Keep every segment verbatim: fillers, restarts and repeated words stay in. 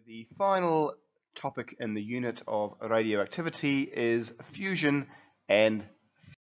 The final topic in the unit of radioactivity is fusion and fission.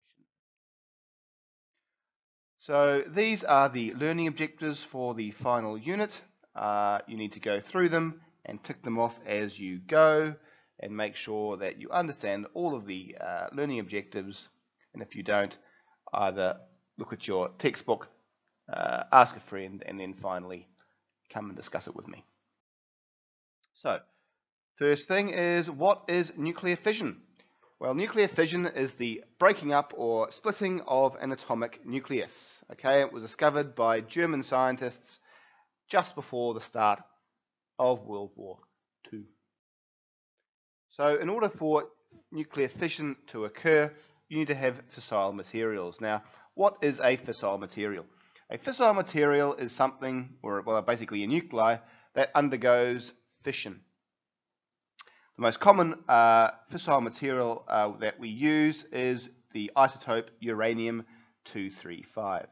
So these are the learning objectives for the final unit. Uh, you need to go through them and tick them off as you go and make sure that you understand all of the uh, learning objectives, and if you don't, either look at your textbook, uh, ask a friend, and then finally come and discuss it with me. So, first thing is, what is nuclear fission? Well, nuclear fission is the breaking up or splitting of an atomic nucleus. Okay, it was discovered by German scientists just before the start of World War Two. So, in order for nuclear fission to occur, you need to have fissile materials. Now, what is a fissile material? A fissile material is something, or well, basically a nuclei, that undergoes fission. The most common uh, fissile material uh, that we use is the isotope uranium two thirty-five.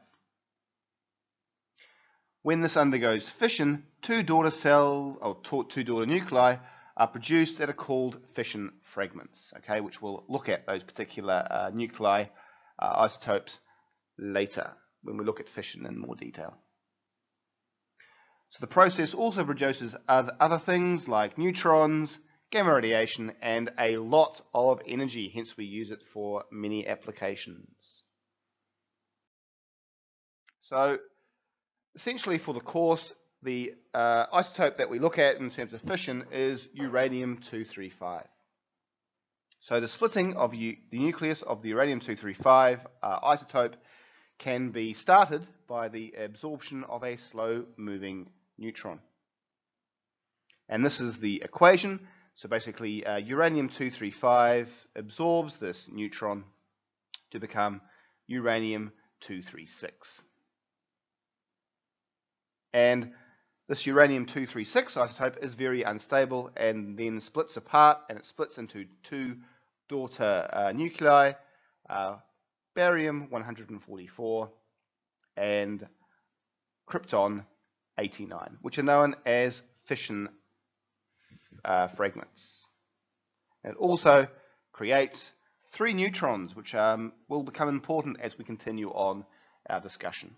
When this undergoes fission, two daughter cells or two daughter nuclei are produced that are called fission fragments. Okay, which we'll look at those particular uh, nuclei uh, isotopes later when we look at fission in more detail. So the process also produces other, other things like neutrons, gamma radiation, and a lot of energy, hence we use it for many applications. So essentially for the course, the uh, isotope that we look at in terms of fission is uranium two thirty-five. So the splitting of the nucleus of the uranium two thirty-five uh, isotope can be started by the absorption of a slow-moving neutron. And this is the equation. So basically, uh, uranium two thirty-five absorbs this neutron to become uranium two thirty-six. And this uranium two thirty-six isotope is very unstable and then splits apart, and it splits into two daughter uh, nuclei, uh, barium one forty-four and krypton eighty-nine, which are known as fission uh, fragments. It also creates three neutrons, which um, will become important as we continue on our discussion.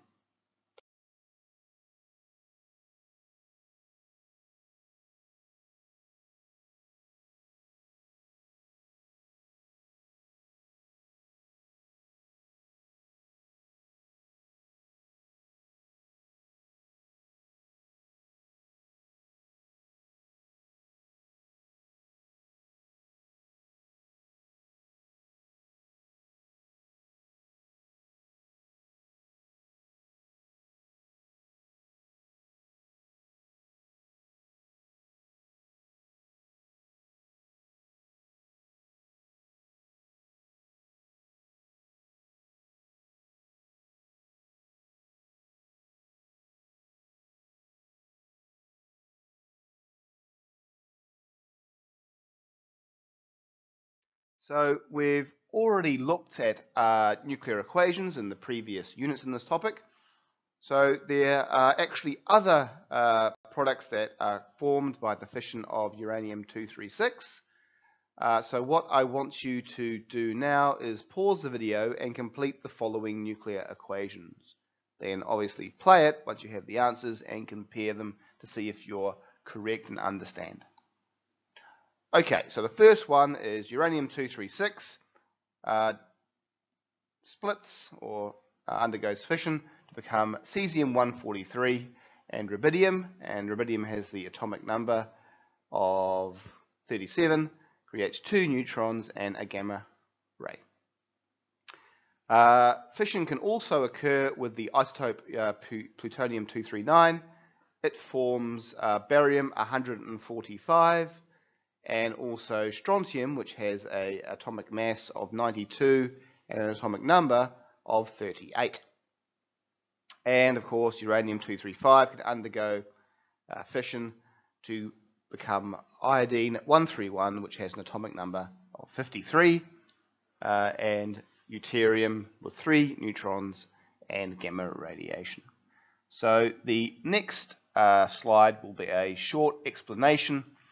So we've already looked at uh, nuclear equations in the previous units in this topic. So there are actually other uh, products that are formed by the fission of uranium two thirty-six. Uh, so what I want you to do now is pause the video and complete the following nuclear equations. Then obviously play it once you have the answers and compare them to see if you're correct and understand. Okay, so the first one is uranium two thirty-six uh, splits or uh, undergoes fission to become cesium one forty-three and rubidium, and rubidium has the atomic number of thirty-seven, creates two neutrons and a gamma ray. Uh, fission can also occur with the isotope uh, plutonium two thirty-nine. It forms uh, barium one forty-five and also strontium, which has an atomic mass of ninety-two and an atomic number of thirty-eight. And of course, uranium two thirty-five can undergo uh, fission to become iodine one thirty-one, which has an atomic number of fifty-three, uh, and deuterium with three neutrons and gamma radiation. So the next uh, slide will be a short explanation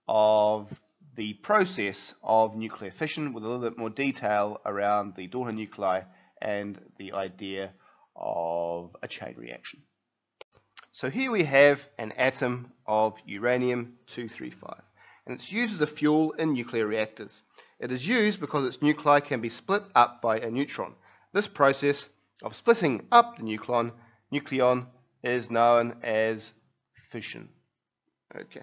of the process of nuclear fission with a little bit more detail around the daughter nuclei and the idea of a chain reaction. So here we have an atom of uranium two thirty-five, and it's used as a fuel in nuclear reactors. It is used because its nuclei can be split up by a neutron. This process of splitting up the nucleon, nucleon is known as fission. Okay.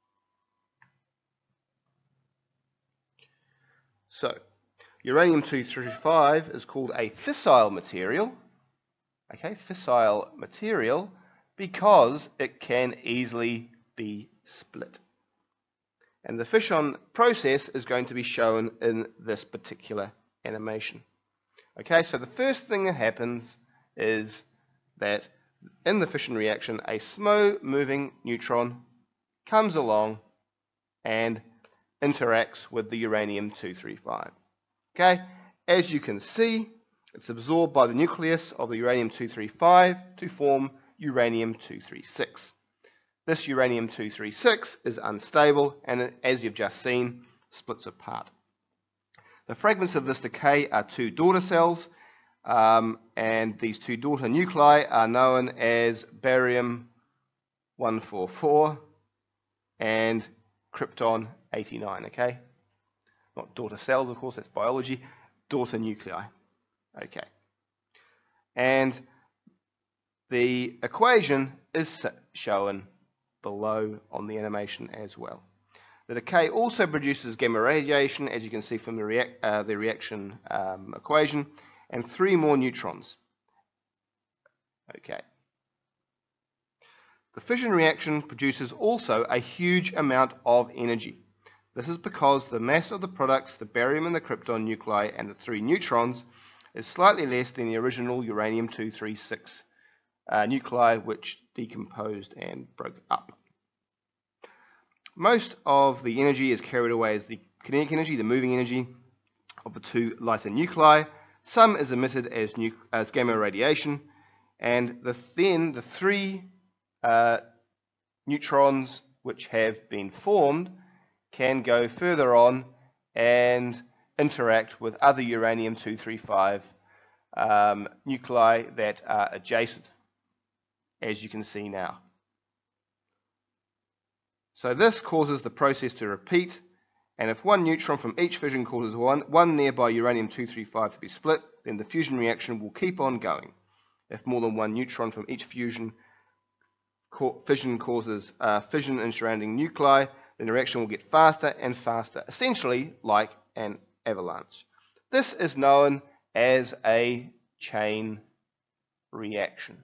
So, uranium two thirty-five is called a fissile material. Okay, fissile material because it can easily be split. And the fission process is going to be shown in this particular animation. Okay, so the first thing that happens is that in the fission reaction, a slow-moving neutron comes along and interacts with the uranium two thirty-five. Okay, as you can see, it's absorbed by the nucleus of the uranium two thirty-five to form uranium two thirty-six. This uranium two thirty-six is unstable and, as you've just seen, splits apart. The fragments of this decay are two daughter cells, um, and these two daughter nuclei are known as barium one forty-four and krypton eighty-nine, okay? Not daughter cells, of course, that's biology, daughter nuclei, okay? And the equation is shown below on the animation as well. The decay also produces gamma radiation, as you can see from the, reac uh, the reaction um, equation, and three more neutrons. Okay. The fission reaction produces also a huge amount of energy. This is because the mass of the products, the barium and the krypton nuclei and the three neutrons, is slightly less than the original uranium two thirty-six uh, nuclei, which decomposed and broke up. Most of the energy is carried away as the kinetic energy, the moving energy of the two lighter nuclei. Some is emitted as, as gamma radiation, and the, then the three uh, neutrons which have been formed can go further on and interact with other uranium two thirty-five um, nuclei that are adjacent, as you can see now. So this causes the process to repeat, and if one neutron from each fission causes one, one nearby uranium two thirty-five to be split, then the fusion reaction will keep on going. If more than one neutron from each fusion fission causes uh, fission in surrounding nuclei, then the reaction will get faster and faster, essentially like an avalanche. This is known as a chain reaction.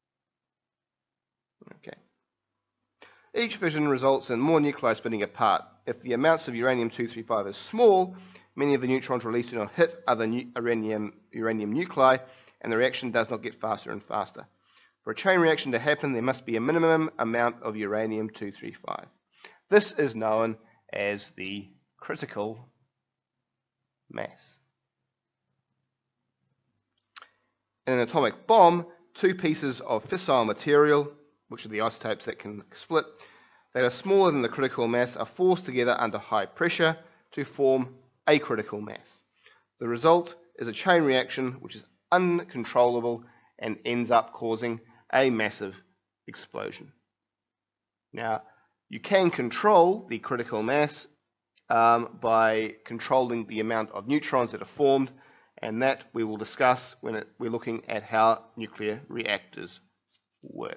Okay. Each fission results in more nuclei splitting apart. If the amounts of uranium two thirty-five is small, many of the neutrons released do not hit other uranium, uranium nuclei, and the reaction does not get faster and faster. For a chain reaction to happen, there must be a minimum amount of uranium two thirty-five. This is known as the critical mass. In an atomic bomb, two pieces of fissile material, which are the isotopes that can split, that are smaller than the critical mass, are forced together under high pressure to form a critical mass. The result is a chain reaction which is uncontrollable and ends up causing a massive explosion. Now, you can control the critical mass um, by controlling the amount of neutrons that are formed, and that we will discuss when it, we're looking at how nuclear reactors work.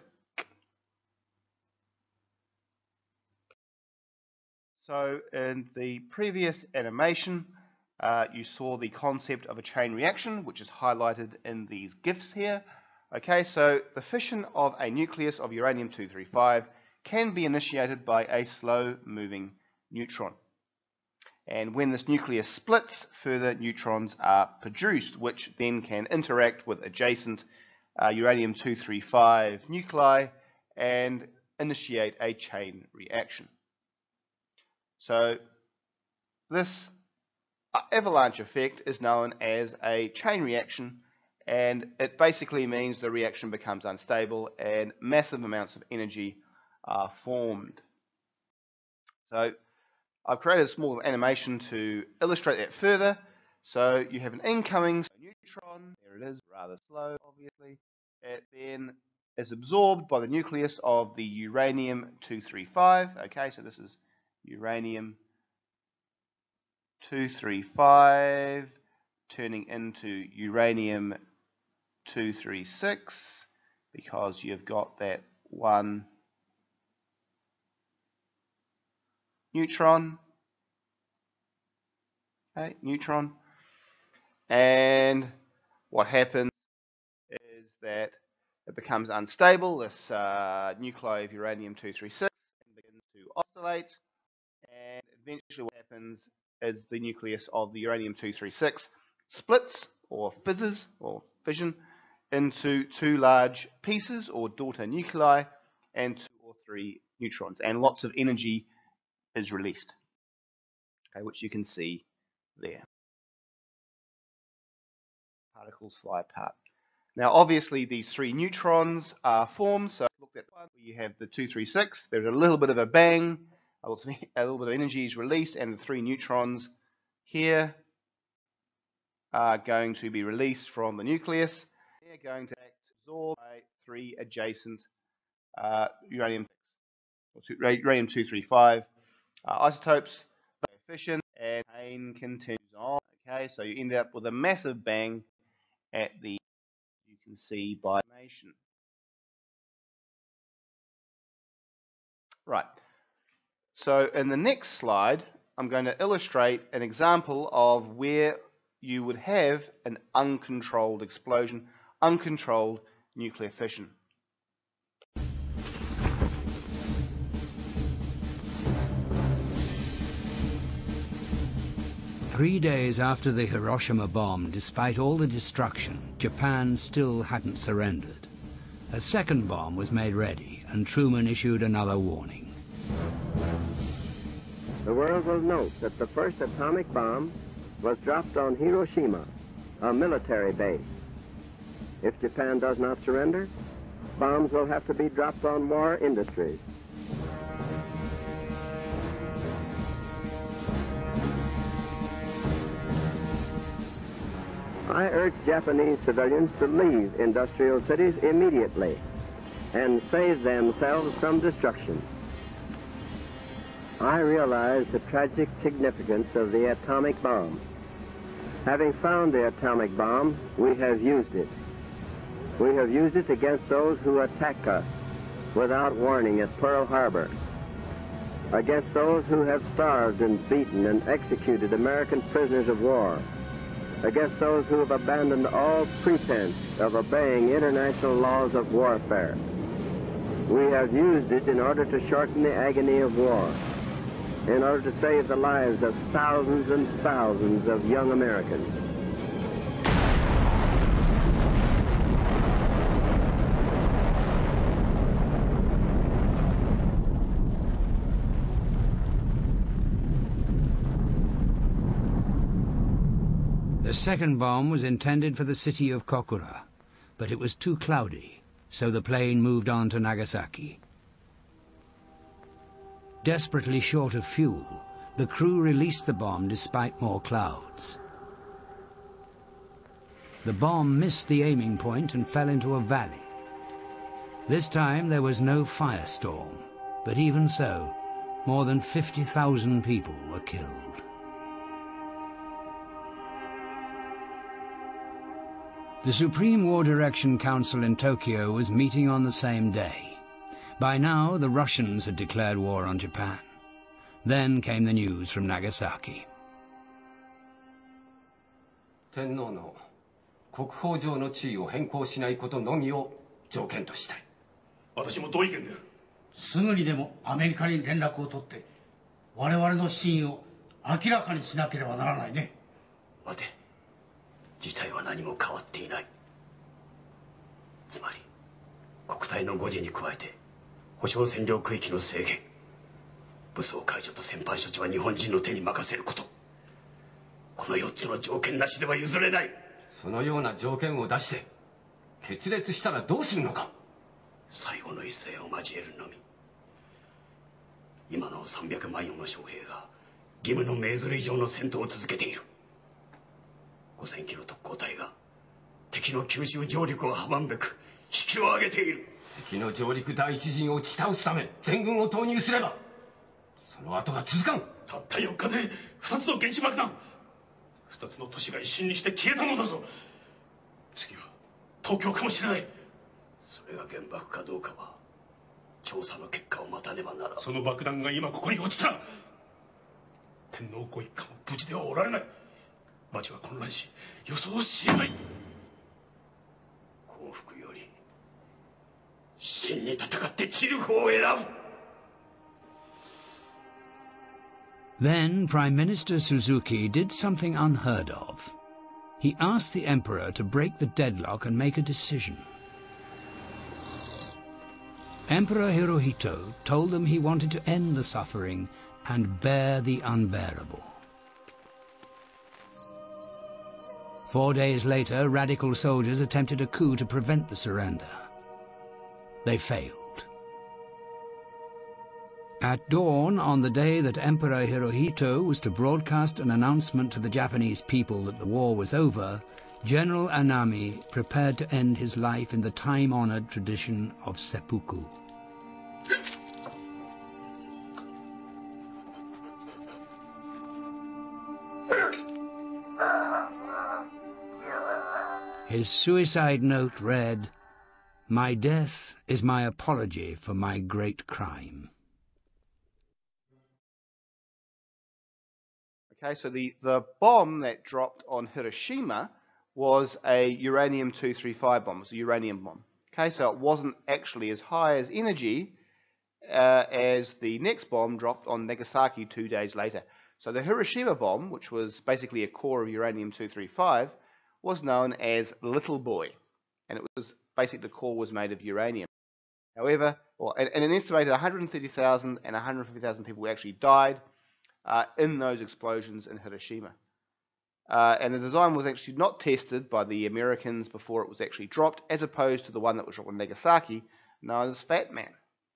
So in the previous animation, uh, you saw the concept of a chain reaction, which is highlighted in these GIFs here. Okay, so the fission of a nucleus of uranium two thirty-five can be initiated by a slow-moving neutron. And when this nucleus splits, further neutrons are produced, which then can interact with adjacent uh, uranium two thirty-five nuclei and initiate a chain reaction. So this avalanche effect is known as a chain reaction, and it basically means the reaction becomes unstable and massive amounts of energy are formed. So I've created a small animation to illustrate that further. So you have an incoming neutron, there it is, rather slow, obviously. It then is absorbed by the nucleus of the uranium two thirty-five. Okay, so this is uranium two thirty-five turning into uranium two thirty-six because you've got that one neutron. Okay, neutron. And what happens is that it becomes unstable, this uh, nuclei of uranium two thirty-six, and begins to oscillate. And eventually what happens is the nucleus of the uranium two thirty-six splits or fizzes or fission into two large pieces or daughter nuclei and two or three neutrons, and lots of energy is released, okay, which you can see there. Particles fly apart. Now obviously these three neutrons are formed, so look at one where you have the two thirty-six, there's a little bit of a bang, a little, a little bit of energy is released, and the three neutrons here are going to be released from the nucleus. They're going to act absorbed by three adjacent uh, uranium or two, uranium two thirty-five uh, isotopes. Fission, and chain continues on. Okay, so you end up with a massive bang at the, you can see by animation. Right. So in the next slide, I'm going to illustrate an example of where you would have an uncontrolled explosion, uncontrolled nuclear fission. Three days after the Hiroshima bomb, despite all the destruction, Japan still hadn't surrendered. A second bomb was made ready, and Truman issued another warning. The world will note that the first atomic bomb was dropped on Hiroshima, a military base. If Japan does not surrender, bombs will have to be dropped on war industries. I urge Japanese civilians to leave industrial cities immediately and save themselves from destruction. I realize the tragic significance of the atomic bomb. Having found the atomic bomb, we have used it. We have used it against those who attack us without warning at Pearl Harbor, against those who have starved and beaten and executed American prisoners of war, against those who have abandoned all pretense of obeying international laws of warfare. We have used it in order to shorten the agony of war, in order to save the lives of thousands and thousands of young Americans. The second bomb was intended for the city of Kokura, but it was too cloudy, so the plane moved on to Nagasaki. Desperately short of fuel, the crew released the bomb despite more clouds. The bomb missed the aiming point and fell into a valley. This time there was no firestorm, but even so, more than fifty thousand people were killed. The Supreme War Direction Council in Tokyo was meeting on the same day. By now, the Russians had declared war on Japan. Then came the news from Nagasaki. 天皇の国宝上の地位を変更しないことのみを条件としたい。 私も同意見である。 すぐにでもアメリカに連絡を取って、我々の真意を明らかにしなければならないね。 待て。事態は何も変わっていない。つまり国体の護持に加えて保障占領区域の制限、武装解除と戦犯処置は日本人の手に任せること、このよっつの条件なしでは譲れない。 そのような条件を出して決裂したらどうするのか。 最後の一戦を交えるのみ。今のさんびゃくまんよんの将兵が義務の命ずる以上の戦闘を続けている。ごせん機の特攻隊が敵の九州上陸を阻むべく引きを上げている。 敵の上陸第一陣を打ち倒すため全軍を投入すればその後が続かん。 たったよっかで二つの原子爆弾、二つの都市が一瞬にして消えたのだぞ。次は東京かもしれない。 それが原爆かどうかは調査の結果を待たねばならん。 その爆弾が今ここに落ちたら天皇ご一家も無事ではおられない。町は混乱し予想しえない。 降伏より真に戦って散る方を選ぶ。 Then Prime Minister Suzuki did something unheard of. He asked the Emperor to break the deadlock and make a decision. Emperor Hirohito told them he wanted to end the suffering and bear the unbearable. Four days later, radical soldiers attempted a coup to prevent the surrender. They failed. At dawn, on the day that Emperor Hirohito was to broadcast an announcement to the Japanese people that the war was over, General Anami prepared to end his life in the time-honored tradition of seppuku. His suicide note read, "My death is my apology for my great crime." Okay, so the, the bomb that dropped on Hiroshima was a uranium two thirty-five bomb. It was a uranium bomb. Okay, so it wasn't actually as high as energy uh, as the next bomb dropped on Nagasaki two days later. So the Hiroshima bomb, which was basically a core of uranium two thirty-five, was known as Little Boy, and it was basically the core was made of uranium. However, well, and, and an estimated one hundred thirty thousand and one hundred fifty thousand people actually died uh, in those explosions in Hiroshima. Uh, and the design was actually not tested by the Americans before it was actually dropped, as opposed to the one that was dropped on Nagasaki, known as Fat Man.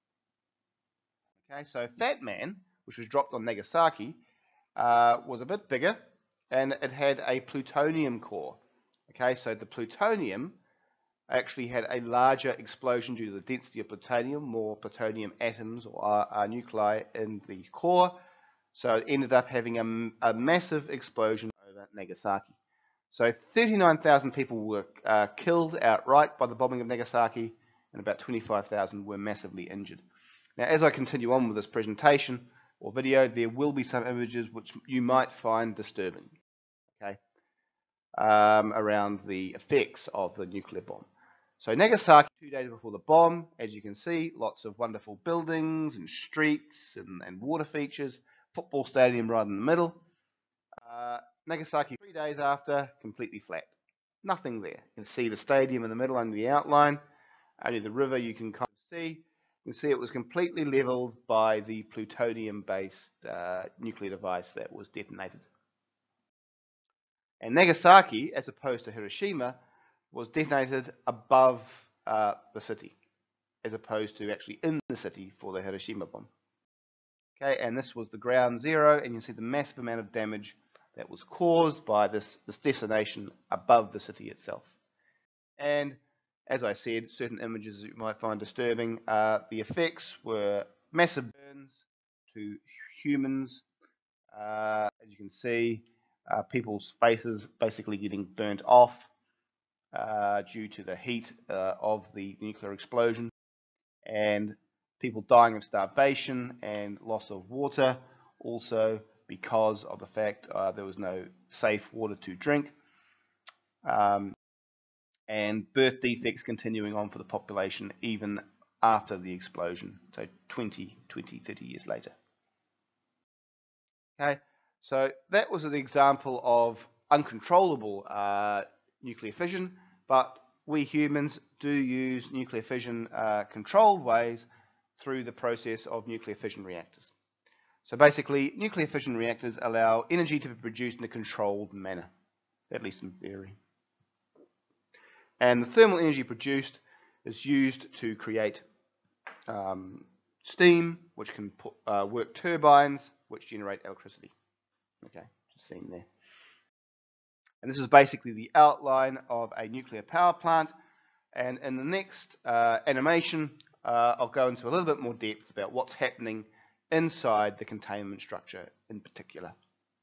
Okay, so Fat Man, which was dropped on Nagasaki, uh, was a bit bigger, and it had a plutonium core. Okay, so the plutonium actually had a larger explosion due to the density of plutonium, more plutonium atoms or uh, uh, nuclei in the core. So it ended up having a, a massive explosion over Nagasaki. So thirty-nine thousand people were uh, killed outright by the bombing of Nagasaki, and about twenty-five thousand were massively injured. Now, as I continue on with this presentation or video, there will be some images which you might find disturbing, okay, um, around the effects of the nuclear bomb. So Nagasaki, two days before the bomb, as you can see, lots of wonderful buildings and streets and, and water features, football stadium right in the middle. Uh, Nagasaki, three days after, completely flat. Nothing there. You can see the stadium in the middle under the outline. Only the river you can kind of see. You can see it was completely leveled by the plutonium-based uh, nuclear device that was detonated. And Nagasaki, as opposed to Hiroshima, was detonated above uh, the city, as opposed to actually in the city for the Hiroshima bomb. Okay, and this was the ground zero, and you see the massive amount of damage that was caused by this, this detonation above the city itself. And as I said, certain images you might find disturbing. Uh, the effects were massive burns to humans. Uh, as you can see, uh, people's faces basically getting burnt off uh, due to the heat uh, of the nuclear explosion, and people dying of starvation and loss of water, also because of the fact uh, there was no safe water to drink. Um, and birth defects continuing on for the population even after the explosion, so twenty, twenty, thirty years later. Okay, so that was an example of uncontrollable uh, nuclear fission, but we humans do use nuclear fission uh, controlled ways through the process of nuclear fission reactors. So basically, nuclear fission reactors allow energy to be produced in a controlled manner, at least in theory. And the thermal energy produced is used to create um, steam, which can put, uh, work turbines, which generate electricity. Okay, just seen there. And this is basically the outline of a nuclear power plant. And in the next uh, animation, uh, I'll go into a little bit more depth about what's happening inside the containment structure in particular.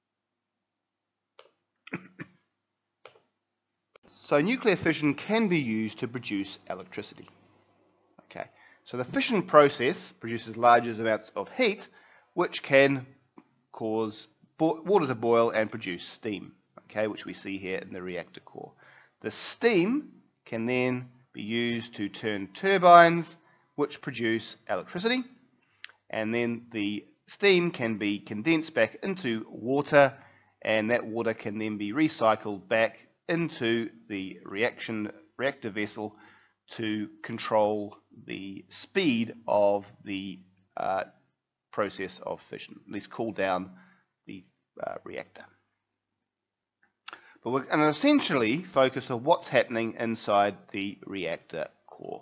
So nuclear fission can be used to produce electricity. Okay, so the fission process produces large amounts of heat, which can cause water to boil and produce steam, okay, which we see here in the reactor core. The steam can then be used to turn turbines, which produce electricity, and then the steam can be condensed back into water, and that water can then be recycled back into the reaction reactor vessel to control the speed of the uh, process of fission, at least cool down the uh, reactor. But we're going to essentially focus on what's happening inside the reactor core.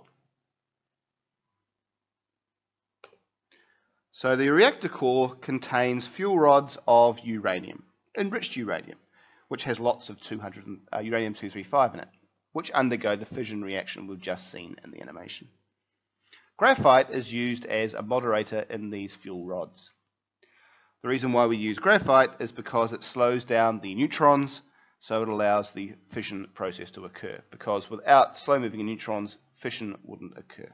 So the reactor core contains fuel rods of uranium, enriched uranium, which has lots of two hundred, uh, uranium two thirty-five in it, which undergo the fission reaction we've just seen in the animation. Graphite is used as a moderator in these fuel rods. The reason why we use graphite is because it slows down the neutrons, so it allows the fission process to occur, because without slow-moving neutrons, fission wouldn't occur.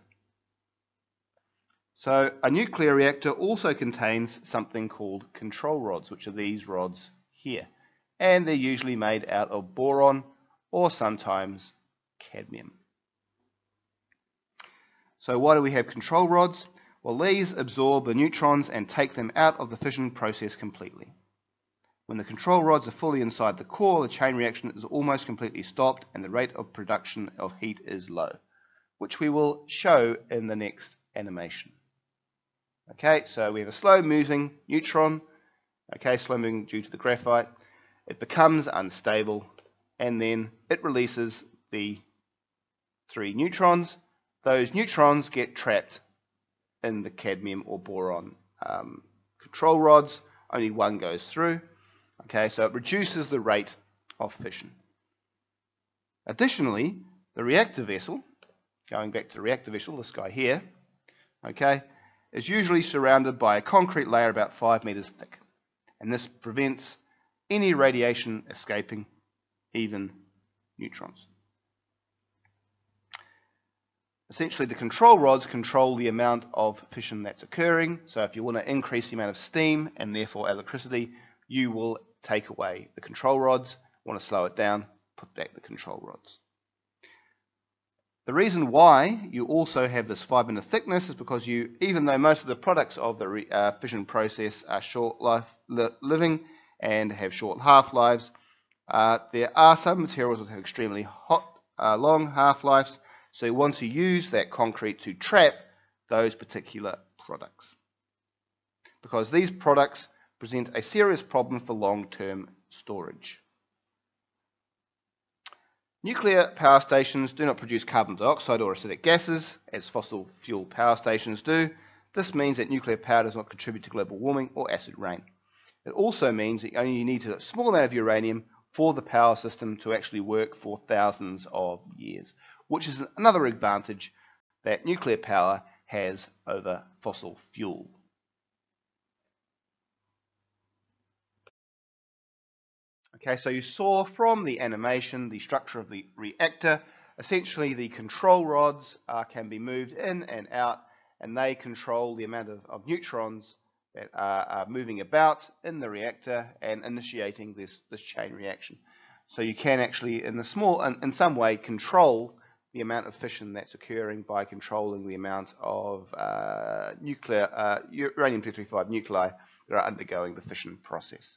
So a nuclear reactor also contains something called control rods, which are these rods here. And they're usually made out of boron or sometimes cadmium. So why do we have control rods? Well, these absorb the neutrons and take them out of the fission process completely. When the control rods are fully inside the core, the chain reaction is almost completely stopped and the rate of production of heat is low, which we will show in the next animation. Okay, so we have a slow moving neutron, okay, slow moving due to the graphite. It becomes unstable and then it releases the three neutrons. Those neutrons get trapped in the cadmium or boron um, control rods. Only one goes through. Okay, so it reduces the rate of fission. Additionally, the reactor vessel, going back to the reactor vessel, this guy here, okay, is usually surrounded by a concrete layer about five meters thick. And this prevents any radiation escaping, even neutrons. Essentially, the control rods control the amount of fission that's occurring. So if you want to increase the amount of steam and therefore electricity, you will take away the control rods. Want to slow it down, put back the control rods. The reason why you also have this five meter thickness is because you, even though most of the products of the re, uh, fission process are short life li living and have short half-lives, uh, there are some materials that have extremely hot, uh, long half-lives, so you want to use that concrete to trap those particular products, because these products present a serious problem for long-term storage. Nuclear power stations do not produce carbon dioxide or acidic gases, as fossil fuel power stations do. This means that nuclear power does not contribute to global warming or acid rain. It also means that you only need a small amount of uranium for the power system to actually work for thousands of years, which is another advantage that nuclear power has over fossil fuel. Okay, so you saw from the animation the structure of the reactor. Essentially, the control rods uh, can be moved in and out, and they control the amount of, of neutrons that are, are moving about in the reactor and initiating this, this chain reaction. So you can actually, in a small, in, in some way, control the amount of fission that's occurring by controlling the amount of uh, nuclear uh, uranium two thirty-five nuclei that are undergoing the fission process.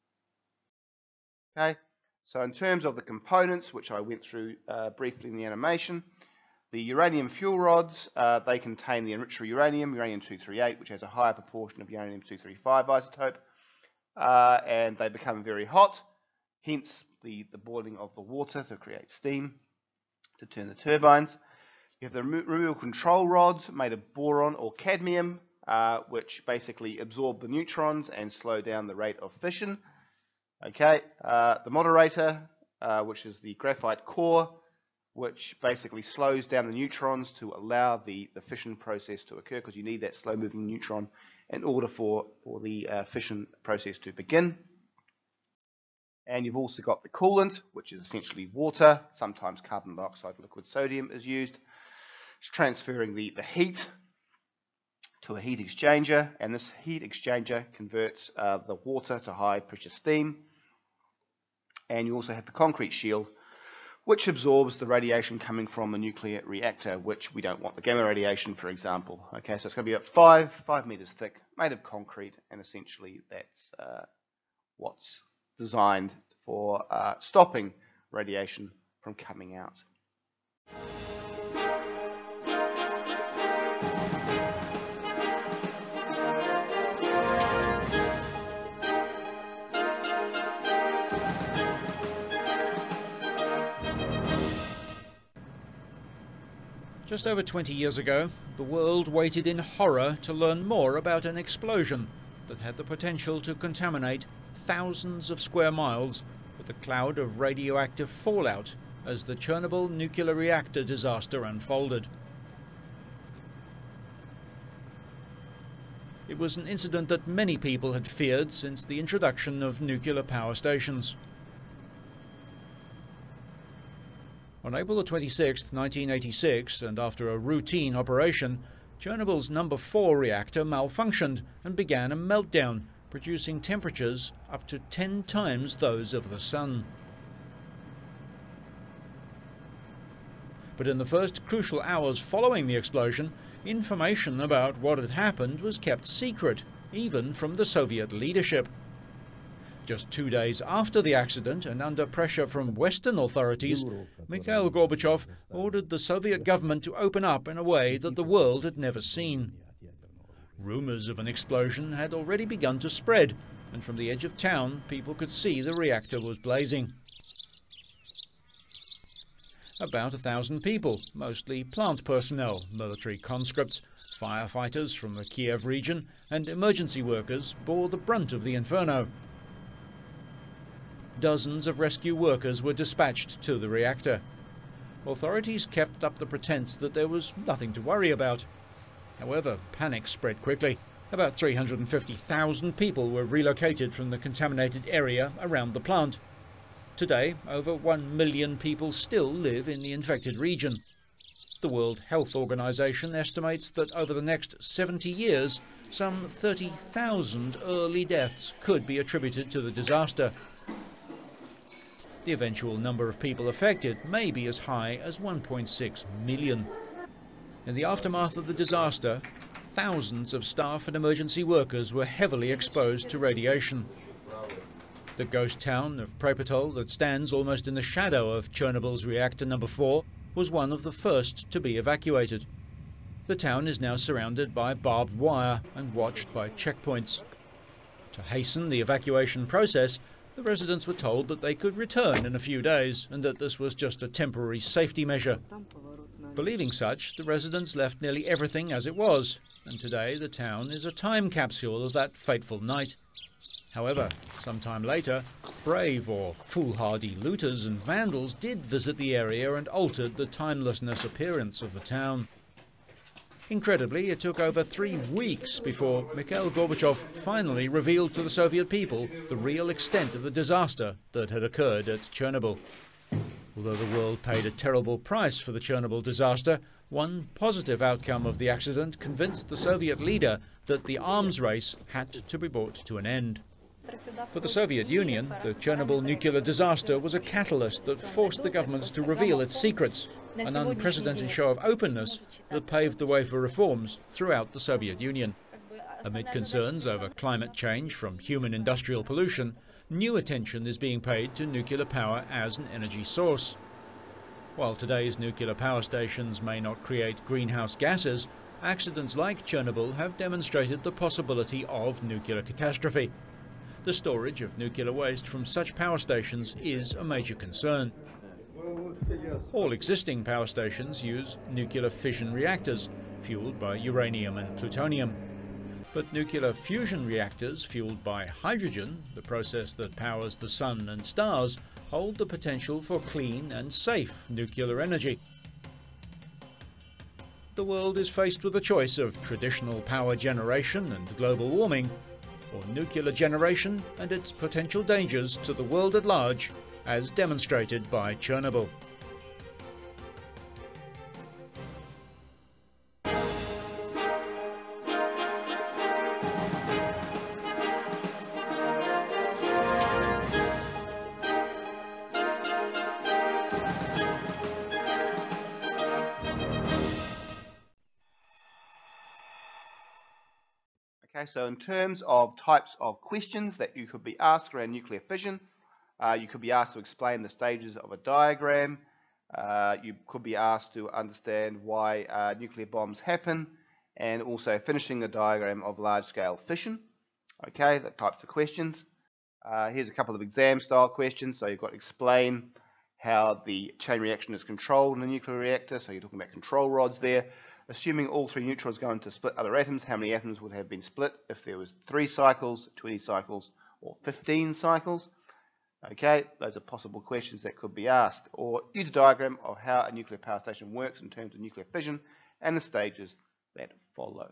Okay, so in terms of the components, which I went through uh, briefly in the animation, the uranium fuel rods, uh, they contain the enriched uranium, uranium two thirty-eight, which has a higher proportion of uranium two thirty-five isotope, uh, and they become very hot, hence the, the boiling of the water to create steam to turn the turbines. You have the removal control rods made of boron or cadmium, uh, which basically absorb the neutrons and slow down the rate of fission. Okay, uh, the moderator, uh, which is the graphite core, which basically slows down the neutrons to allow the, the fission process to occur, because you need that slow-moving neutron in order for, for the uh, fission process to begin. And you've also got the coolant, which is essentially water. Sometimes carbon dioxide liquid sodium is used. It's transferring the, the heat to a heat exchanger, and this heat exchanger converts uh, the water to high pressure steam. And you also have the concrete shield, which absorbs the radiation coming from the nuclear reactor, which we don't want, the gamma radiation, for example. Okay, so it's going to be about five, five meters thick, made of concrete, and essentially that's uh, what's designed for uh, stopping radiation from coming out. Just over twenty years ago, the world waited in horror to learn more about an explosion that had the potential to contaminate thousands of square miles with a cloud of radioactive fallout as the Chernobyl nuclear reactor disaster unfolded. It was an incident that many people had feared since the introduction of nuclear power stations. On April the twenty-sixth, nineteen eighty-six, and after a routine operation, Chernobyl's number four reactor malfunctioned and began a meltdown, producing temperatures up to ten times those of the sun. But in the first crucial hours following the explosion, information about what had happened was kept secret, even from the Soviet leadership. Just two days after the accident, and under pressure from Western authorities, Mikhail Gorbachev ordered the Soviet government to open up in a way that the world had never seen. Rumors of an explosion had already begun to spread, and from the edge of town, people could see the reactor was blazing. About a thousand people, mostly plant personnel, military conscripts, firefighters from the Kiev region, and emergency workers bore the brunt of the inferno. Dozens of rescue workers were dispatched to the reactor. Authorities kept up the pretense that there was nothing to worry about. However, panic spread quickly. About three hundred fifty thousand people were relocated from the contaminated area around the plant. Today, over one million people still live in the infected region. The World Health Organization estimates that over the next seventy years, some thirty thousand early deaths could be attributed to the disaster. The eventual number of people affected may be as high as one point six million. In the aftermath of the disaster, thousands of staff and emergency workers were heavily exposed to radiation. The ghost town of Prepyatov, that stands almost in the shadow of Chernobyl's reactor number four, was one of the first to be evacuated. The town is now surrounded by barbed wire and watched by checkpoints. To hasten the evacuation process, the residents were told that they could return in a few days and that this was just a temporary safety measure. Believing such, the residents left nearly everything as it was, and today the town is a time capsule of that fateful night. However, sometime later, brave or foolhardy looters and vandals did visit the area and altered the timelessness appearance of the town. Incredibly, it took over three weeks before Mikhail Gorbachev finally revealed to the Soviet people the real extent of the disaster that had occurred at Chernobyl. Although the world paid a terrible price for the Chernobyl disaster, one positive outcome of the accident convinced the Soviet leader that the arms race had to be brought to an end. For the Soviet Union, the Chernobyl nuclear disaster was a catalyst that forced the governments to reveal its secrets, an unprecedented show of openness that paved the way for reforms throughout the Soviet Union. Amid concerns over climate change from human industrial pollution, new attention is being paid to nuclear power as an energy source. While today's nuclear power stations may not create greenhouse gases, accidents like Chernobyl have demonstrated the possibility of nuclear catastrophe. The storage of nuclear waste from such power stations is a major concern. All existing power stations use nuclear fission reactors, fueled by uranium and plutonium. But nuclear fusion reactors fueled by hydrogen, the process that powers the sun and stars, hold the potential for clean and safe nuclear energy. The world is faced with a choice of traditional power generation and global warming, or nuclear generation and its potential dangers to the world at large, as demonstrated by Chernobyl. Okay, so in terms of types of questions that you could be asked around nuclear fission, uh, you could be asked to explain the stages of a diagram. Uh, you could be asked to understand why uh, nuclear bombs happen, and also finishing a diagram of large-scale fission. Okay, the types of questions. Uh, here's a couple of exam-style questions. So you've got to explain how the chain reaction is controlled in a nuclear reactor. So you're talking about control rods there. Assuming all three neutrons go into split other atoms, how many atoms would have been split if there was three cycles, twenty cycles, or fifteen cycles? Okay, those are possible questions that could be asked. Or use a diagram of how a nuclear power station works in terms of nuclear fission and the stages that follow.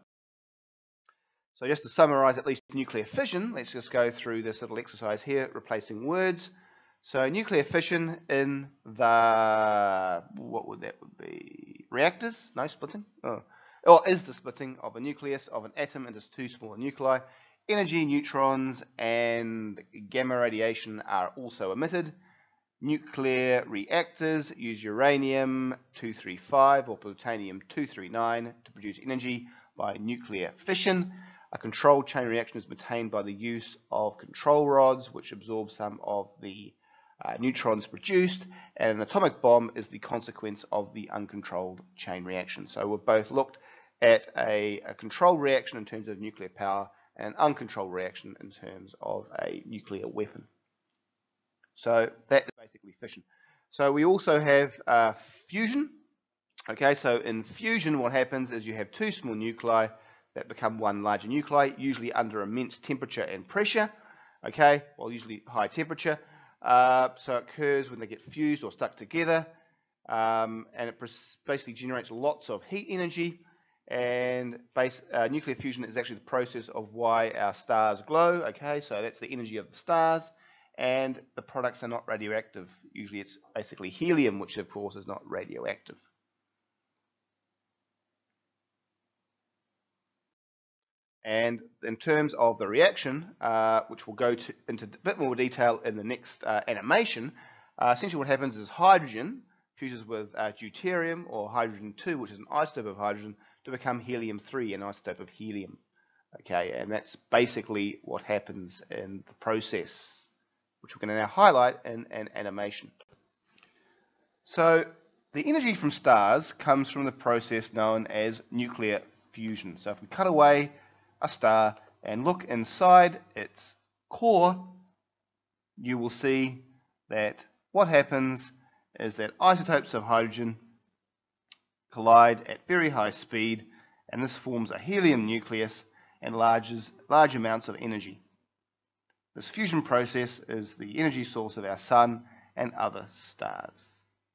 So just to summarize at least nuclear fission, let's just go through this little exercise here, replacing words. So nuclear fission in the, what would that would be? Reactors? No, splitting? Oh. Or is the splitting of a nucleus of an atom into two smaller nuclei. Energy, neutrons, and gamma radiation are also emitted. Nuclear reactors use uranium two thirty-five or plutonium two thirty-nine to produce energy by nuclear fission. A controlled chain reaction is maintained by the use of control rods, which absorb some of the uh, neutrons produced, and an atomic bomb is the consequence of the uncontrolled chain reaction. So we've both looked at a, a controlled reaction in terms of nuclear power and an uncontrolled reaction in terms of a nuclear weapon. So that is basically fission. So we also have uh, fusion. Okay, so in fusion what happens is you have two small nuclei that become one larger nuclei, usually under immense temperature and pressure. Okay, well usually high temperature. Uh, so it occurs when they get fused or stuck together, um, and it basically generates lots of heat energy. And base, uh, nuclear fusion is actually the process of why our stars glow. Okay, so that's the energy of the stars, and the products are not radioactive. Usually it's basically helium, which of course is not radioactive. And in terms of the reaction, uh, which we'll go to, into a bit more detail in the next uh, animation, uh, essentially what happens is hydrogen fuses with uh, deuterium, or hydrogen two, which is an isotope of hydrogen, to become helium three, an isotope of helium. Okay, and that's basically what happens in the process, which we're going to now highlight in an animation. So the energy from stars comes from the process known as nuclear fusion. So if we cut away a star and look inside its core, you will see that what happens is that isotopes of hydrogen collide at very high speed, and this forms a helium nucleus and large, large amounts of energy. This fusion process is the energy source of our sun and other stars.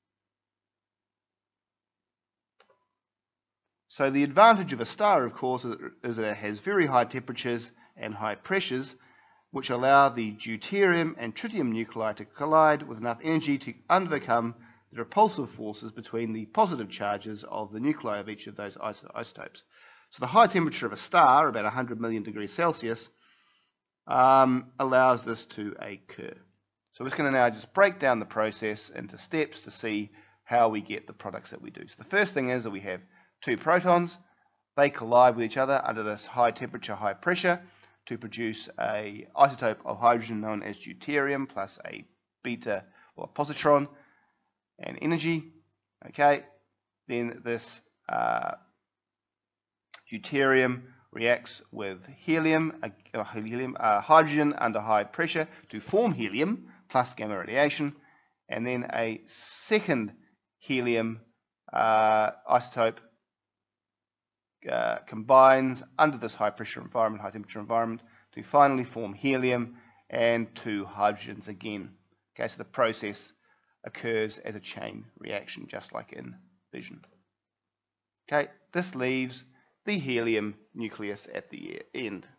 So the advantage of a star, of course, is that it has very high temperatures and high pressures, which allow the deuterium and tritium nuclei to collide with enough energy to overcome the repulsive forces between the positive charges of the nuclei of each of those isotopes. So the high temperature of a star, about one hundred million degrees Celsius, um, allows this to occur. So we're just going to now just break down the process into steps to see how we get the products that we do. So the first thing is that we have two protons. They collide with each other under this high temperature, high pressure to produce a isotope of hydrogen known as deuterium plus a beta or positron and energy. Okay, then this uh, deuterium reacts with helium, uh, helium uh, hydrogen under high pressure to form helium plus gamma radiation, and then a second helium uh, isotope uh, combines under this high pressure environment, high temperature environment, to finally form helium and two hydrogens again. Okay, so the process occurs as a chain reaction, just like in fission. Okay, this leaves the helium nucleus at the end.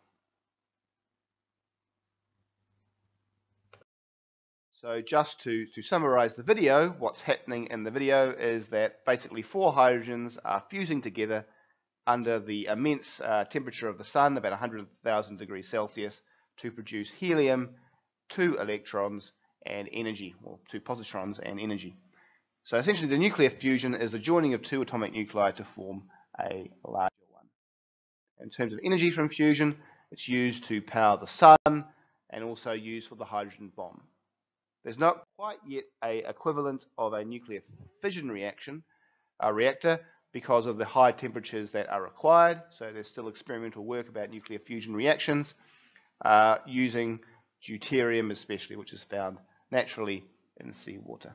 So just to, to summarize the video, what's happening in the video is that basically four hydrogens are fusing together under the immense uh, temperature of the sun, about one hundred thousand degrees Celsius, to produce helium, two electrons, and energy, or two positrons and energy. So essentially the nuclear fusion is the joining of two atomic nuclei to form a larger one. In terms of energy from fusion, it's used to power the sun and also used for the hydrogen bomb. There's not quite yet an equivalent of a nuclear fission reaction, a reactor, because of the high temperatures that are required. So there's still experimental work about nuclear fusion reactions uh, using deuterium especially, which is found naturally in seawater.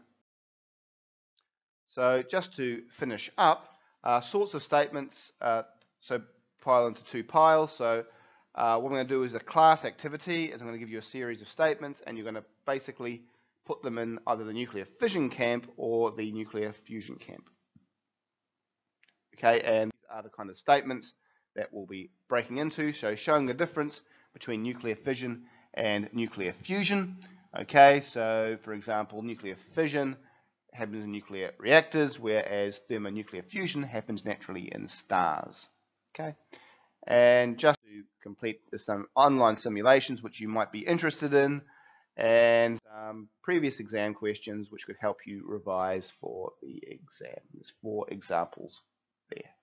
So just to finish up, uh, sorts of statements, uh, so pile into two piles. So uh, what I'm going to do is a class activity, is I'm going to give you a series of statements, and you're going to basically put them in either the nuclear fission camp or the nuclear fusion camp. Okay, and these are the kind of statements that we'll be breaking into, so showing the difference between nuclear fission and nuclear fusion. Okay, so for example, nuclear fission happens in nuclear reactors, whereas thermonuclear fusion happens naturally in stars. Okay, and just to complete some online simulations which you might be interested in, and um, previous exam questions which could help you revise for the exam. There's four examples there.